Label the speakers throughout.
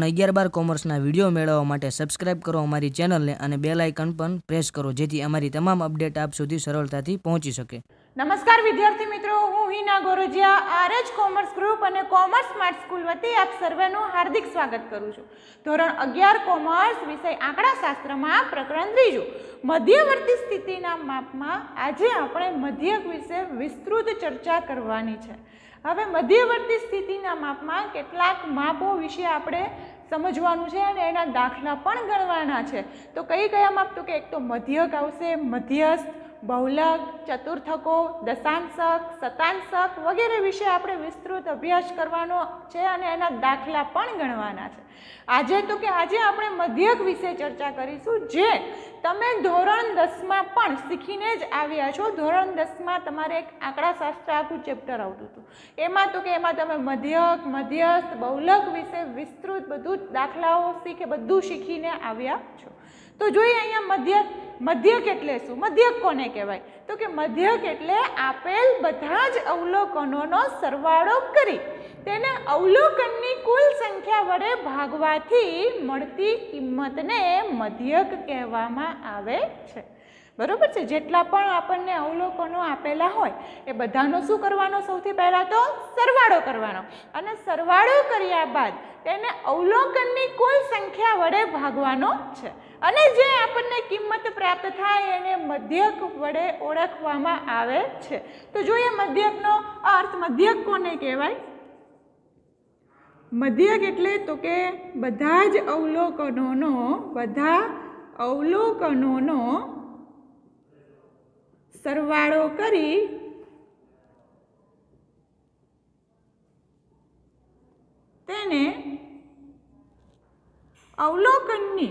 Speaker 1: ધોરણ 11-12 કોમર્સના વિડીયો મેળવવા માટે સબસ્ક્રાઇબ કરો અમારી ચેનલને અને બેલ આઇકન પણ પ્રેસ કરો જેથી અમારી તમામ અપડેટ આપ સુધી સરળતાથી પહોંચી શકે.
Speaker 2: નમસ્કાર વિદ્યાર્થી મિત્રો, હું Hina Gorajiya RH commerce group અને કોમર્સ સ્માર્ટ સ્કૂલ વતી આપ સર્વેનું હાર્દિક સ્વાગત કરું છું. ધોરણ 11 કોમર્સ વિષય આંકડાશાસ્ત્રમાં પ્રકરણ 3 મધ્યવર્તી સ્થિતિના માપમાં આજે આપણે મધ્યક વિશે વિસ્તૃત ચર્ચા કરવાની છે. હવે મધ્યવર્તી સ્થિતિના માપમાં કેટલાક માપો વિશે આપણે સમજવાનું છે અને એના દાખલા પણ ગણવાના છે. તો કયા માપ? તો કે એક તો મધ્યક આવશે, મધ્યસ્થ, બહુલક, ચતુર્થકો, દશાંશક, શતાંશક વગેરે વિશે આપણે વિસ્તૃત અભ્યાસ કરવાનો છે અને એના દાખલા પણ ગણવાના છે. આજે આપણે મધ્યક વિશે ચર્ચા કરીશું, જે તમે ધોરણ 10માં પણ શીખીને જ આવ્યા છો. ધોરણ 10માં તમારે એક આંકડાશાસ્ત્ર આખું ચેપ્ટર આવતું હતું. એમાં તમે મધ્યક, મધ્યસ્થ, બહુલક વિશે વિસ્તૃત બધું દાખલાઓ બધું શીખીને આવ્યા છો. તો જોઈએ અહીંયા મધ્યક એટલે શું? મધ્યક કોને કહેવાય? તો કે મધ્યક એટલે આપેલ બધા જ અવલોકનોનો સરવાળો કરી તેને અવલોકનની કુલ સંખ્યા વડે ભાગવાથી મળતી કિંમતને મધ્યક કહેવામાં આવે છે. બરોબર છે? જેટલા પણ આપણને અવલોકનો આપેલા હોય એ બધાનો શું કરવાનો? સૌથી પહેલાં તો સરવાળો કરવાનો અને સરવાળો કર્યા બાદ તેને અવલોકનની કુલ સંખ્યા વડે ભાગવાનો છે અને જે આપણને કિંમત પ્રાપ્ત થાય એને મધ્યક વડે ઓળખવામાં આવે છે. તો જોઈએ મધ્યકનો અર્થ. મધ્યક કોને કહેવાય? મધ્યક એટલે તો કે બધા જ અવલોકનોનો સરવાળો કરી તેને અવલોકનની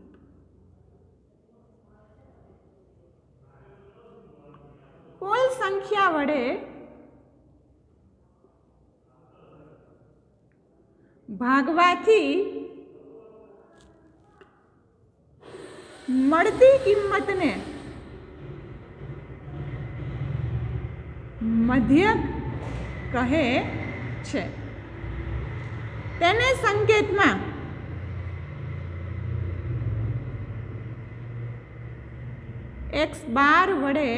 Speaker 2: કુલ સંખ્યા વડે ભાગવાથી મળતી કિંમતને મધ્યક કહે છે. તેને સંકેતમાં x12 વડે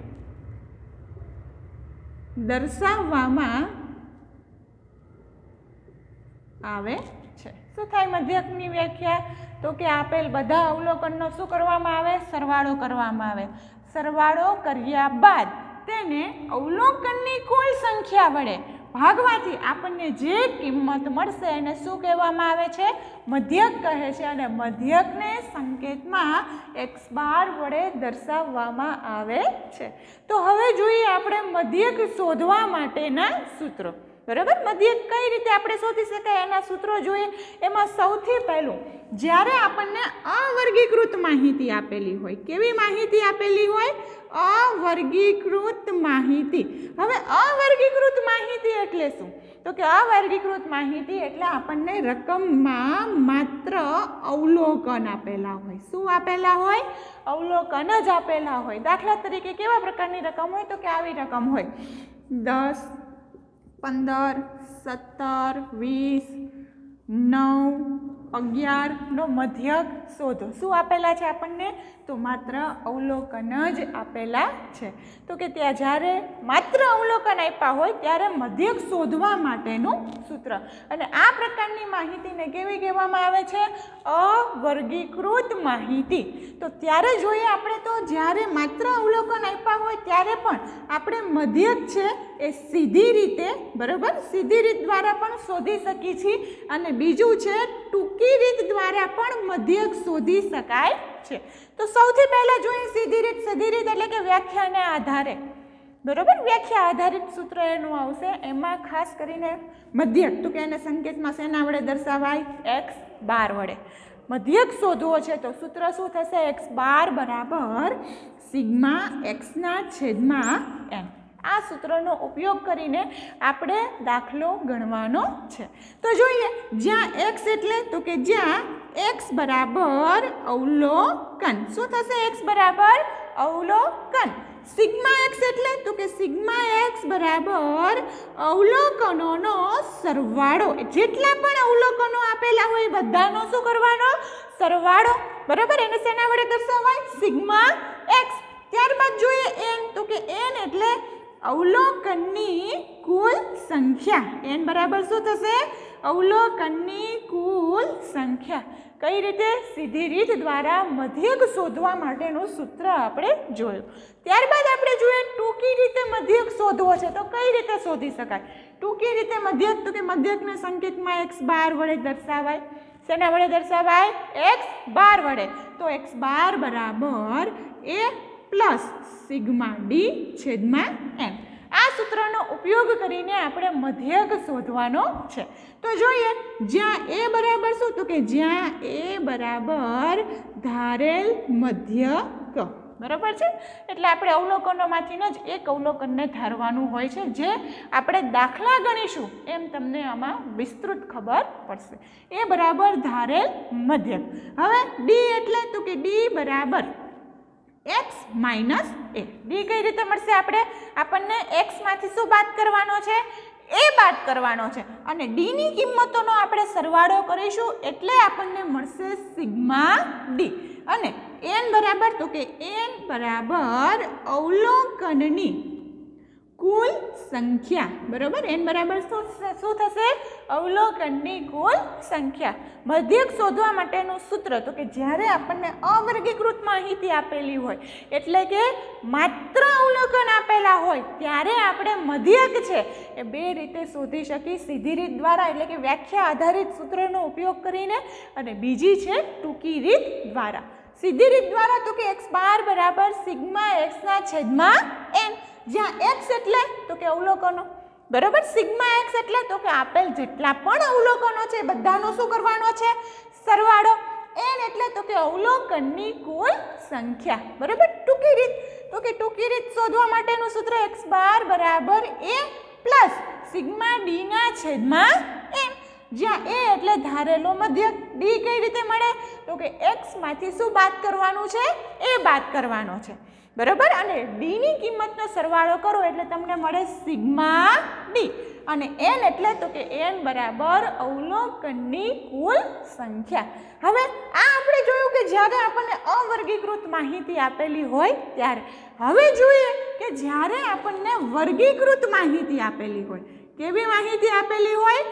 Speaker 2: દર્શાવવામાં આવે છે. શું થાય મધ્યકની વ્યાખ્યા? તો કે આપેલ બધા અવલોકનનો શું કરવામાં આવે? સરવાળો કરવામાં આવે. સરવાળો કર્યા બાદ તેને અવલોકનની કુલ સંખ્યા વડે ભાગવાથી આપણને જે કિંમત મળશે એને શું કહેવામાં આવે છે? મધ્યક કહે છે. અને મધ્યકને સંકેતમાં x12 વડે દર્શાવવામાં આવે છે. તો હવે જોઈએ આપણે મધ્યક શોધવા માટેના સૂત્રો. બરાબર? મધ્યક કઈ રીતે આપણે શોધી શકાય એના સૂત્રો જોઈએ. એમાં સૌથી પહેલું, જ્યારે આપણને અવર્ગીકૃત માહિતી આપેલી હોય. કેવી માહિતી આપેલી હોય? અવર્ગીકૃત માહિતી. હવે અવર્ગીકૃત માહિતી એટલે શું? તો કે અવર્ગીકૃત માહિતી એટલે આપણને રકમમાં માત્ર અવલોકન આપેલા હોય. શું આપેલા હોય? અવલોકન જ આપેલા હોય. દાખલા તરીકે કેવા પ્રકારની રકમ હોય? તો કે આવી રકમ હોય: 10, 15, 17, 20, 9, 11 નો મધ્યક શોધો. શું આપેલા છે આપણને? તો માત્ર અવલોકન જ આપેલા છે. તો કે ત્યાં જ્યારે માત્ર અવલોકન આપ્યા હોય ત્યારે મધ્યક શોધવા માટેનું સૂત્ર. અને આ પ્રકારની માહિતીને કેવી કહેવામાં આવે છે? અવર્ગીકૃત માહિતી. તો ત્યારે જોઈએ આપણે તો જ્યારે માત્ર અવલોકન આપ્યા હોય ત્યારે પણ આપણે મધ્યક છે એ સીધી રીતે, બરાબર, સીધી રીત દ્વારા પણ શોધી શકીએ છીએ. અને બીજું છે ટૂંકી રીત દ્વારા પણ મધ્યક શોધી શકાય છે. તો સૌથી પહેલા જોઈએ સીધી રીત. સીધી રીત એટલે કે વ્યાખ્યાને આધારે, બરોબર, વ્યાખ્યા આધારિત સૂત્ર એનું આવશે. એમાં ખાસ કરીને મધ્યક તો કે એને સંકેતમાં શેના વડે દર્શાવાય? x12 વડે. મધ્યક શોધવો છે તો સૂત્ર શું થશે? x12 બરાબર સિગ્મા x/n. આ સૂત્રનો ઉપયોગ કરીને આપણે દાખલો ગણવાનો છે. તો જોઈએ, જ્યાં x એટલે તો કે જ્યાં x બરાબર અવલોકન. શું થશે? x બરાબર અવલોકન. સિગ્મા એક્સ એટલે તો કે સિગ્મા એક્સ બરાબર અવલોકનોનો સરવાળો. જેટલા પણ અવલોકનો આપેલા હોય એ બધાનો શું કરવાનો? સરવાળો. બરાબર, એને શેના વડે દર્શાવાય? Sigma x. ત્યારબાદ જોઈએ એન, તો કે એન એટલે અવલોકનની કુલ સંખ્યા. એન બરાબર શું થશે? અવલોકનની કુલ સંખ્યા. કઈ રીતે? સીધી રીત દ્વારા મધ્યક શોધવા માટેનું સૂત્ર આપણે જોયું. ત્યારબાદ આપણે જોઈએ ટૂંકી રીતે મધ્યક શોધવો છે તો કઈ રીતે શોધી શકાય? ટૂંકી રીતે મધ્યક, તો કે મધ્યકને સંકેતમાં x બાર વડે દર્શાવાય. શેના વડે દર્શાવાય? x બાર વડે. તો x બાર બરાબર a પ્લસ સિગ્મા ડી છેદમાં n. આ સૂત્રનો ઉપયોગ કરીને આપણે મધ્યક શોધવાનો છે. તો જોઈએ જ્યાં a બરાબર શું? તો કે જ્યાં a બરાબર ધારેલ મધ્યક. બરાબર છે, એટલે આપણે અવલોકનોમાંથી જ એક અવલોકનને ધારવાનું હોય છે. જે આપણે દાખલા ગણીશું એમ તમને આમાં વિસ્તૃત ખબર પડશે. a બરાબર ધારેલ મધ્યક. હવે d એટલે તો કે d બરાબર x માઇનસ a. ડી કઈ રીતે મળશે? આપણને x માંથી શું બાદ કરવાનો છે? a બાદ કરવાનો છે. અને d ની કિંમતોનો આપણે સરવાળો કરીશું એટલે આપણને મળશે સિગ્મા ડી. અને n બરાબર તો કે n બરાબર અવલોકનની કુલ સંખ્યા. બરાબર, n બરાબર શું થશે? અવલોકનની કુલ સંખ્યા. મધ્યક શોધવા માટેનું સૂત્ર તો કે જ્યારે આપણને અવર્ગીકૃત માહિતી આપેલી હોય એટલે કે માત્ર અવલોકન આપેલા હોય ત્યારે આપણે મધ્યક છે એ બે રીતે શોધી શકીએ. સીધી રીત દ્વારા એટલે કે વ્યાખ્યા આધારિત સૂત્રનો ઉપયોગ કરીને, અને બીજી છે ટૂંકી રીત દ્વારા. સીધી રીત દ્વારા તો કે x બાર બરાબર સિગ્મા એક્સના છેદમાં n. જ્યાં x એટલે તો કે અવલોકનો. બરાબર, સિગ્મા એક્સ એટલે તો કે આપેલ જેટલા પણ અવલોકનો છે બધાનો શું કરવાનો છે? સરવાળો. n એટલે તો કે અવલોકનની કુલ સંખ્યા. બરાબર, ટૂંકી રીત તો કે ટૂંકી રીત શોધવા માટેનું સૂત્ર x બાર બરાબર a પ્લસ સિગ્મા ડી ના છેદમાં n. જ્યાં a એટલે ધારેલો મધ્યક. d કઈ રીતે મળે? તો કે x માંથી શું બાદ કરવાનું છે? a બાદ કરવાનો છે. બરાબર, અને ડી ની કિંમતનો સરવાળો કરો એટલે તમને મળે સિગ્મા ડી. અને n એટલે તો કે n બરાબર અવલોકનની કુલ સંખ્યા. હવે આ આપણે જોયું કે જ્યારે આપણને અવર્ગીકૃત માહિતી આપેલી હોય ત્યારે. હવે જોઈએ કે જ્યારે આપણને વર્ગીકૃત માહિતી આપેલી હોય. કેવી માહિતી આપેલી હોય?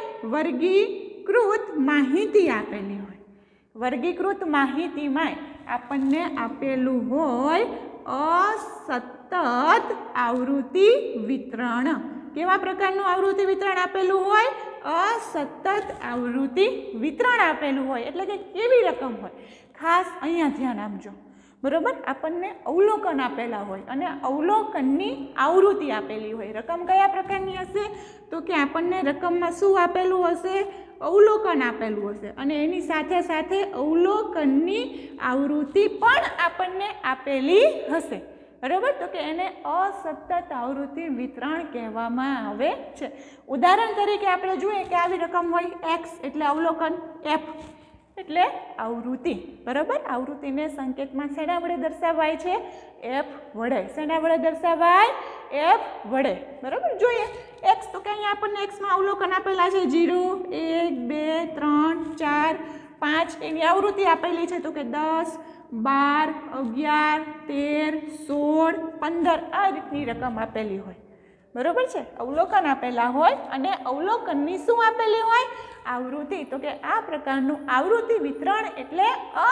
Speaker 2: વર્ગીકૃત માહિતી આપેલી હોય. વર્ગીકૃત માહિતીમાં આપણને આપેલું હોય અસતત આવૃત્તિ વિતરણ. કેવા પ્રકારનું આવૃત્તિ વિતરણ આપેલું હોય? અસતત આવૃત્તિ વિતરણ આપેલું હોય. એટલે કે કેવી રકમ હોય? ખાસ અહીંયા ધ્યાન આપજો. બરાબર, આપણને અવલોકન આપેલા હોય અને અવલોકનની આવૃત્તિ આપેલી હોય. રકમ કયા પ્રકારની હશે? તો કે આપણને રકમમાં શું આપેલું હશે? અવલોકન આપેલું હશે અને એની સાથે સાથે અવલોકનની આવૃત્તિ પણ આપણને આપેલી હશે. બરાબર, તો કે એને અસતત આવૃત્તિ વિતરણ કહેવામાં આવે છે. ઉદાહરણ તરીકે આપણે જોઈએ કે આવી રકમ હોય x એટલે અવલોકન, f એટલે આવૃત્તિ. બરાબર, આવૃત્તિને સંકેતમાં શેના વડે દર્શાવાય છે? f વડે. શેના વડે દર્શાવાય? f વડે. બરાબર, જોઈએ x તો કે અહીંયા આપણને x માં અવલોકન આપેલા છે 0, 1, 2, 3, 4, 5. એની આવૃત્તિ આપેલી છે તો કે 10, 12, 11, 13, 16, 15. આ રીતની રકમ આપેલી હોય. બરાબર છે, અવલોકન આપેલા હોય અને અવલોકનની શું આપેલી હોય? આવૃત્તિ. તો કે આ પ્રકારનું આવૃત્તિ વિતરણ એટલે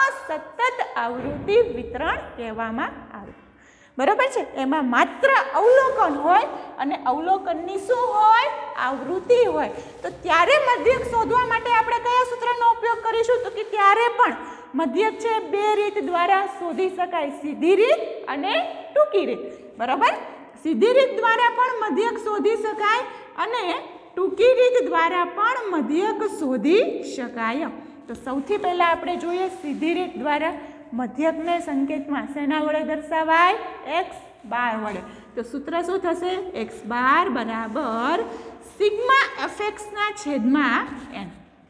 Speaker 2: અસતત આવૃત્તિ વિતરણ કહેવામાં આવે. બરાબર છે, એમાં માત્ર અવલોકન હોય અને અવલોકનની શું હોય? આવૃત્તિ હોય. તો ત્યારે મધ્યક શોધવા માટે આપણે કયા સૂત્રનો ઉપયોગ કરીશું? તો કે ત્યારે પણ મધ્યક છે બે રીત દ્વારા શોધી શકાય. સીધી રીત અને ટૂંકી રીત. બરાબર, સીધી રીત દ્વારા પણ મધ્યક શોધી શકાય અને ટૂંકી રીત દ્વારા પણ મધ્યક શોધી શકાય. તો સૌથી પહેલાં આપણે જોઈએ સીધી રીત દ્વારા મધ્યકને સંકેતમાં શેના વડે દર્શાવાય? x બાર વડે. તો સૂત્ર શું થશે? x બાર બરાબર સિગ્મા fx ના છેદમાં n.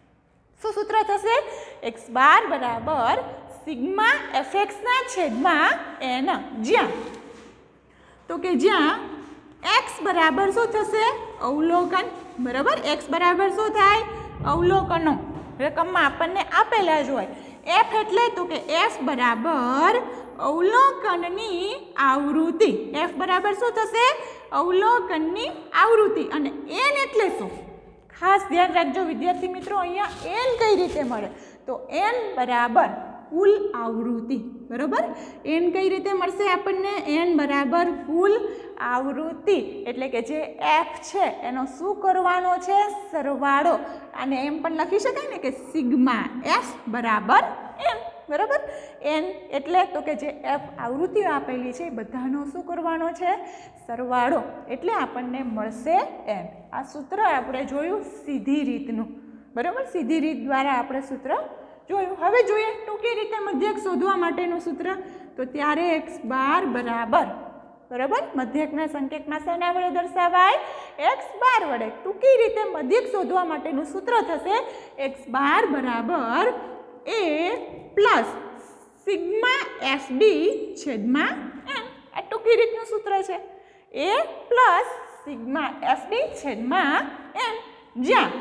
Speaker 2: શું સૂત્ર થશે? x બાર બરાબર સિગ્મા fx ના છેદમાં n. જ્યાં તો કે જ્યાં x બરાબર શું થશે? અવલોકન. બરાબર, x બરાબર શું થાય? અવલોકનો રકમમાં આપણને આપેલા જ હોય. f એટલે તો કે f બરાબર અવલોકનની આવૃત્તિ. f બરાબર શું થશે? અવલોકનની આવૃત્તિ. અને n એટલે શું? ખાસ ધ્યાન રાખજો વિદ્યાર્થી મિત્રો, અહીંયા n કઈ રીતે મળે? તો n બરાબર કુલ આવૃત્તિ. બરાબર, n કઈ રીતે મળશે આપણને? n બરાબર કુલ આવૃત્તિ. એટલે કે જે f છે એનો શું કરવાનો છે? સરવાળો. અને એમ પણ લખી શકાય ને કે સિગ્મા f બરાબર n. બરાબર, n એટલે તો કે જે f આવૃત્તિઓ આપેલી છે એ બધાનો શું કરવાનો છે? સરવાળો. એટલે આપણને મળશે n. આ સૂત્ર આપણે જોયું સીધી રીતનું. બરાબર, સીધી રીત દ્વારા આપણે સૂત્ર જોયું. હવે જોઈએ ટૂંકી રીતે મધ્યક શોધવા માટેનું સૂત્ર. તો ત્યારે x બાર બરાબર, બરાબર, મધ્યકના સંકેતમાં શેના વડે દર્શાવાય? x બાર વડે. ટૂંકી રીતે મધ્યક શોધવા માટેનું સૂત્ર થશે x બાર બરાબર a પ્લસ સિગ્મા fd છેદમાં n. આ ટૂંકી રીતનું સૂત્ર છે. a પ્લસ સિગ્મા fd છેદમાં n. જ્યાં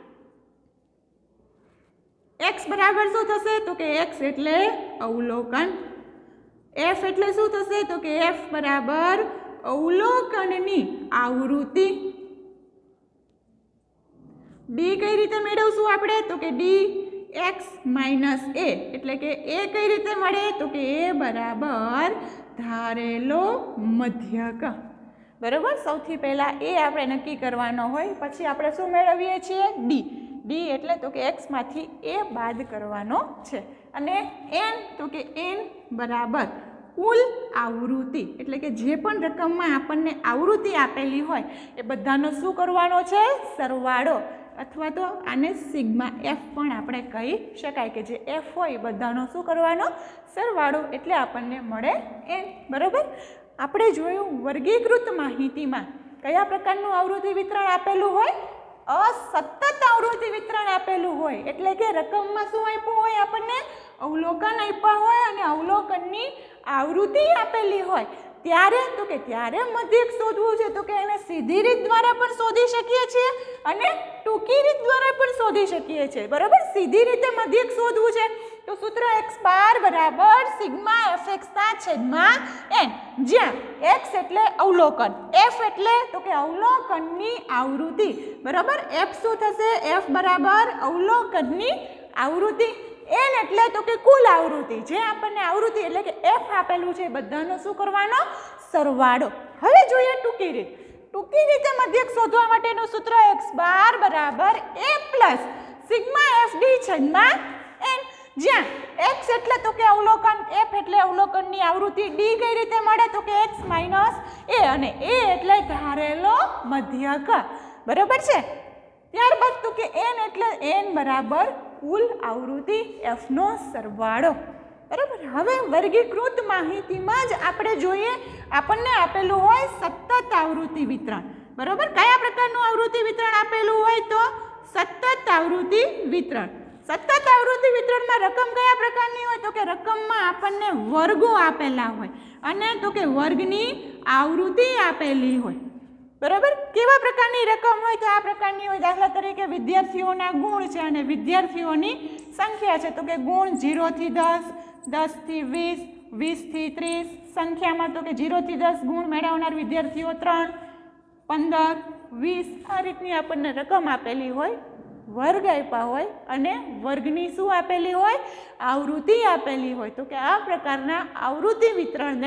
Speaker 2: x બરાબર શું થશે? તો કે x એટલે અવલોકન. f એટલે શું થશે? તો કે f બરાબર અવલોકનની આવૃત્તિ. d કઈ રીતે મેળવશું આપણે? તો કે d x માઇનસ a. એટલે કે a કઈ રીતે મળે? તો કે a બરાબર ધારેલો મધ્યક. બરાબર, સૌથી પહેલાં a આપણે નક્કી કરવાનો હોય, પછી આપણે શું મેળવીએ છીએ? d. d એટલે તો કે x માંથી a બાદ કરવાનો છે. અને n તો કે n બરાબર કુલ આવૃત્તિ. એટલે કે જે પણ રકમમાં આપણને આવૃત્તિ આપેલી હોય એ બધાનો શું કરવાનો છે? સરવાળો. અથવા તો આને સિગ્મા f પણ આપણે કહી શકાય કે જે f હોય એ બધાનો શું કરવાનો? સરવાળો. એટલે આપણને મળે n. બરાબર, આપણે જોયું વર્ગીકૃત માહિતીમાં કયા પ્રકારનું આવૃત્તિ વિતરણ આપેલું હોય? અસતત આવૃત્તિ વિતરણ આપેલું હોય. એટલે કે રકમમાં શું આપ્યું હોય? આપણને અવલોકન આપ્યા હોય અને અવલોકનની આવૃત્તિ આપેલી હોય. ત્યારે તો કે ત્યારે મધ્યક શોધવું છે તો કે એને સીધી રીત દ્વારા પણ શોધી શકીએ છીએ અને ટૂંકી રીત દ્વારા પણ શોધી શકીએ છીએ. બરાબર, સીધી રીતે મધ્યક શોધવું છે તો સૂત્ર x બાર બરાબર સિગ્મા fx ના છેદમાં n. જ્યાં x એટલે અવલોકન, f એટલે તો કે અવલોકનની આવૃત્તિ. બરાબર, f શું થશે? f બરાબર અવલોકનની આવૃત્તિ. n એટલે તો કે કુલ આવૃત્તિ. જે આપણને આવૃત્તિ એટલે કે f આપેલું છે બધાનો શું કરવાનો? સરવાળો. હવે જોઈએ ટૂંકી રીત. ટૂંકી રીતે મધ્યક શોધવા માટેનું સૂત્ર x બાર બરાબર a પ્લસ સિગ્મા fd છેદમાં n. જ્યાં x એટલે તો કે અવલોકન, f એટલે અવલોકનની આવૃત્તિ, d કઈ રીતે મળે? તો કે x માઇનસ a અને a એટલે ધારેલો મધ્યક. બરાબર છે. ત્યારબાદ તો કે n એટલે n બરાબર કુલ આવૃત્તિ, f નો સરવાળો. બરાબર, હવે વર્ગીકૃત માહિતીમાં જ આપણે જોઈએ આપણને આપેલું હોય સતત આવૃત્તિ વિતરણ. બરાબર, કયા પ્રકારનું આવૃત્તિ વિતરણ આપેલું હોય? તો સતત આવૃત્તિ વિતરણ. સતત આવૃત્તિ વિતરણમાં રકમ કયા પ્રકારની હોય? તો કે રકમમાં આપણને વર્ગો આપેલા હોય અને તો કે વર્ગની આવૃત્તિ આપેલી હોય. બરાબર, કેવા પ્રકારની રકમ હોય? તો આ પ્રકારની હોય. દાખલા તરીકે વિદ્યાર્થીઓના ગુણ છે અને વિદ્યાર્થીઓની સંખ્યા છે. તો કે ગુણ 0 થી 10, 10 થી 20, 20 થી 30. સંખ્યામાં તો કે 0 થી 10 ગુણ મેળવનાર વિદ્યાર્થીઓ 3, 15, 20. આ રીતની આપણને રકમ આપેલી હોય, વર્ગ આપ્યા હોય અને વર્ગની શું આપેલી હોય? આવૃત્તિ આપેલી હોય. તો કે આ પ્રકારના આવૃત્તિ વિતરણને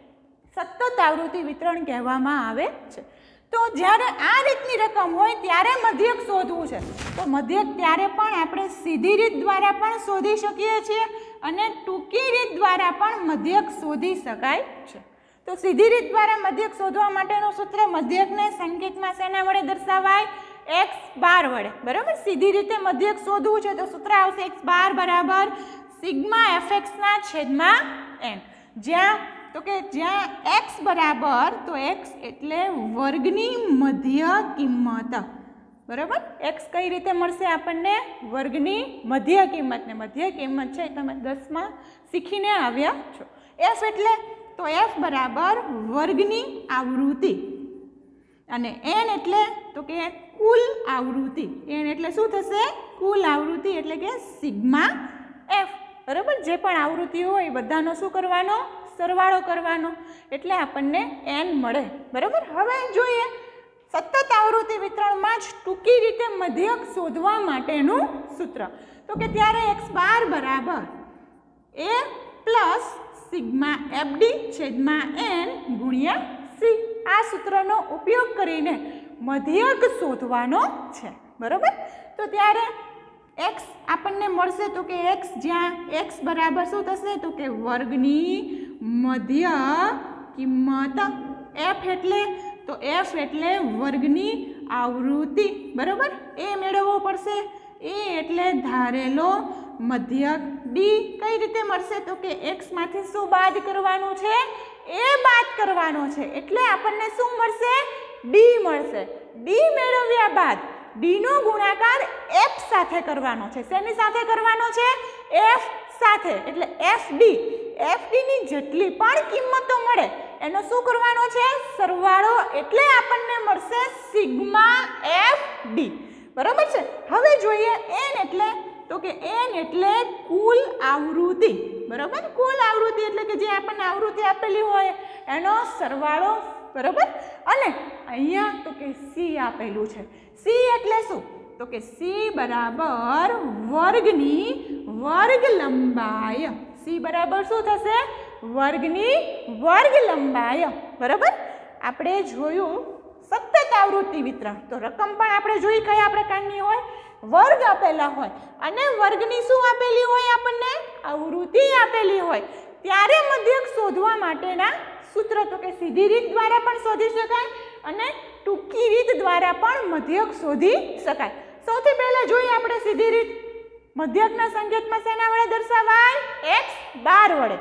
Speaker 2: સતત આવૃત્તિ વિતરણ કહેવામાં આવે છે. તો જ્યારે આ રીતની રકમ હોય ત્યારે મધ્યક શોધવું છે. તો મધ્યક ત્યારે પણ આપણે સીધી રીત દ્વારા પણ શોધી શકીએ છીએ અને ટૂંકી રીત દ્વારા પણ મધ્યક શોધી શકાય છે. તો સીધી રીત દ્વારા મધ્યક શોધવા માટેનું સૂત્ર મધ્યકને સંકેતમાં શેના વડે દર્શાવાય? x બાર વડે. બરાબર, સીધી રીતે મધ્યક શોધવું છે તો સૂત્ર આવશે x બાર બરાબર સિગ્મા fx ના છેદમાં n. જ્યાં તો કે જ્યાં x બરાબર તો x એટલે વર્ગની મધ્ય કિંમત. બરાબર, x કઈ રીતે મળશે આપણને? વર્ગની મધ્ય કિંમત. ને મધ્ય કિંમત છે તમે 10માં શીખીને આવ્યા છો. f એટલે તો f બરાબર વર્ગની આવૃત્તિ અને n એટલે તો કે કુલ આવૃત્તિ. n એટલે શું થશે? કુલ આવૃત્તિ એટલે કે સિગ્મા f. બરાબર, જે પણ આવૃત્તિ હોય એ બધાનો શું કરવાનો? સરવાળો કરવાનો, એટલે આપણને n મળે. બરાબર, હવે જોઈએ સતત આવૃત્તિ વિતરણમાં જ ટૂંકી રીતે મધ્યક શોધવા માટેનું સૂત્ર. તો કે ત્યારે x બાર બરાબર a પ્લસ સિગ્મા fd છેદમાં n ગુણ્યા c. આ સૂત્રનો ઉપયોગ કરીને મધ્યક શોધવાનો છે. બરાબર, તો ત્યારે x આપણને મળશે તો કે x જ્યાં x બરાબર શું થશે? તો કે વર્ગની મધ્ય કિંમત. f એટલે તો f એટલે વર્ગની આવૃત્તિ. બરાબર, એ મેળવવો પડશે. એ એટલે ધારેલો મધ્યક. ડી કઈ રીતે મળશે? તો કે x માંથી શું બાદ કરવાનું છે? એ બાદ કરવાનો છે, એટલે આપણને શું મળશે? ડી મળશે. ડી મેળવ્યા બાદ ડી નો ગુણાકાર f સાથે કરવાનો છે. શેની સાથે કરવાનો છે? f સાથે. એટલે fd ની જેટલી પણ કિંમતો મળે એનો શું કરવાનો છે? સરવાળો. એટલે આપણને મળશે સિગ્મા fd. બરાબર છે. હવે જોઈએ n એટલે તો કે n એટલે કુલ આવૃત્તિ. બરાબર, કુલ આવૃત્તિ એટલે કે જે આપણને આવૃત્તિ આપેલી હોય એનો સરવાળો. બરાબર, અને અહીંયા તો કે c આપેલું છે. c એટલે શું? તો કે c બરાબર વર્ગની વર્ગ લંબાઈ. c બરાબર શું થશે? વર્ગની વર્ગ લંબાઈ. બરાબર, આપણે જોયું સતત આવૃત્તિ વિતરણ, તો રકમ પણ આપણે જોઈ કયા પ્રકારની હોય? વર્ગ આપેલા હોય અને વર્ગની શું આપેલી હોય? આપણને આવૃત્તિ આપેલી હોય. ત્યારે મધ્યક શોધવા માટેના સૂત્ર તો કે સીધી રીત દ્વારા પણ શોધી શકાય અને ટૂંકી રીત દ્વારા પણ મધ્યક શોધી શકાય. સૌથી પહેલા જોઈએ આપણે સીધી રીત. મધ્યકના સંકેતમાં શેના વડે દર્શાવાય? x બાર વડે.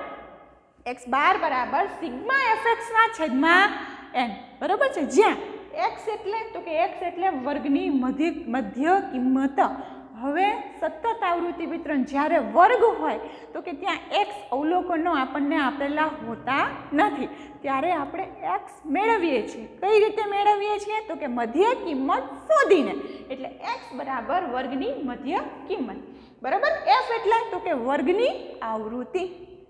Speaker 2: x બાર બરાબર સિગ્મા fx ના છેદમાં n. બરાબર છે, જ્યાં x એટલે તો કે x એટલે વર્ગની મધ્ય કિંમત. હવે સતત આવૃત્તિ વિતરણ જ્યારે વર્ગ હોય તો કે ત્યાં x અવલોકનો આપણને આપેલા હોતા નથી, ત્યારે આપણે x મેળવીએ છીએ. કઈ રીતે મેળવીએ છીએ? તો કે મધ્ય કિંમત શોધીને. એટલે x બરાબર વર્ગની મધ્ય કિંમત. બરાબર, f એટલે તો કે વર્ગની આવૃત્તિ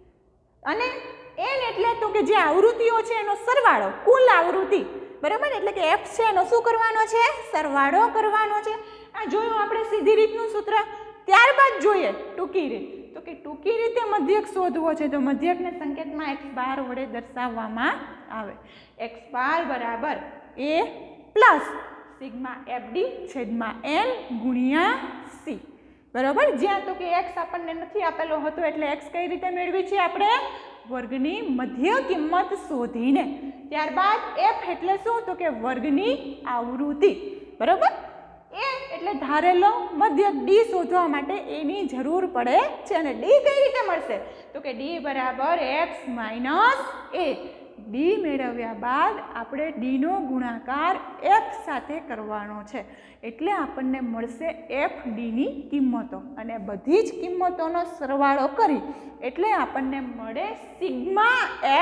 Speaker 2: અને n એટલે તો કે જે આવૃત્તિઓ છે એનો સરવાળો, કુલ આવૃત્તિ. બરાબર, એટલે કે f છે એનો શું કરવાનો છે? સરવાળો કરવાનો છે. આ જોયું આપણે સીધી રીતનું સૂત્ર. ત્યારબાદ જોઈએ ટૂંકી રીત. તો કે ટૂંકી રીતે મધ્યક શોધવો છે તો મધ્યકને સંકેતમાં x બાર વડે દર્શાવવામાં આવે. x બાર બરાબર a પ્લસ સિગ્મા fd છેદમાં n ગુણ્યા c. બરાબર, જ્યાં તો કે x આપણને નથી આપેલો હતો એટલે x કઈ રીતે મેળવી છે આપણે? વર્ગની મધ્ય કિંમત શોધીને. ત્યારબાદ f એટલે શું? તો કે વર્ગની આવૃત્તિ. બરાબર, a એટલે ધારેલો મધ્યક. d શોધવા માટે a ની જરૂર પડે છે અને d કઈ રીતે મળશે? તો કે d બરાબર x માઇનસ a. d મેળવ્યા બાદ આપણે d નો ગુણાકાર f સાથે કરવાનો છે, એટલે આપણને મળશે fd ની કિંમતો અને બધી જ કિંમતોનો સરવાળો કરી એટલે આપણને મળે સિગ્મા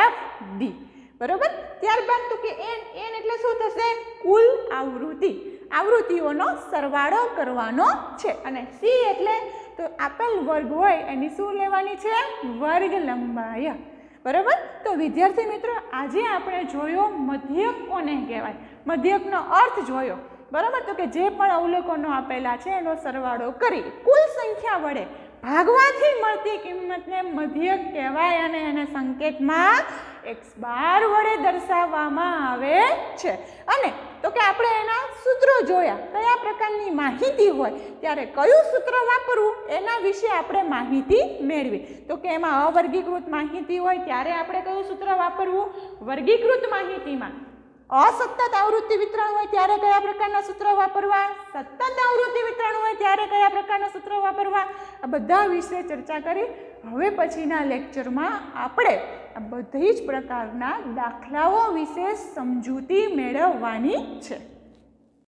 Speaker 2: fd. બરાબર, ત્યારબાદ તો કે n એટલે શું થશે? કુલ આવૃત્તિ. આવૃત્તિઓનો સરવાળો કરવાનો છે અને c એટલે તો આપેલ વર્ગ હોય એની શું લેવાની છે? વર્ગ લંબાઈ. બરાબર, તો વિદ્યાર્થી મિત્રો આજે આપણે જોયો મધ્યક કોને કહેવાય, મધ્યકનો અર્થ જોયો. બરાબર, તો કે જે પણ અવલોકનો આપેલા છે એનો સરવાળો કરી કુલ સંખ્યા વડે ભાગવાથી મળતી કિંમતને મધ્યક કહેવાય અને એને સંકેતમાં x બાર વડે દર્શાવવામાં આવે છે. અને તો કે આપણે એના સૂત્રો જોયા, કયા પ્રકારની માહિતી હોય ત્યારે કયું સૂત્ર વાપરવું એના વિશે આપણે માહિતી મેળવી. તો કે એમાં અવર્ગીકૃત માહિતી હોય ત્યારે આપણે કયું સૂત્ર વાપરવું? વર્ગીકૃત માહિતીમાં અસતત આવૃત્તિ વિતરણ હોય ત્યારે કયા પ્રકારના સૂત્ર વાપરવા? સતત આવૃત્તિ વિતરણ હોય ત્યારે કયા પ્રકારના સૂત્ર વાપરવા? આ બધા વિશે ચર્ચા કરી. હવે પછીના લેક્ચરમાં આપણે આ બધી જ પ્રકારના દાખલાઓ વિશે સમજૂતી મેળવવાની છે.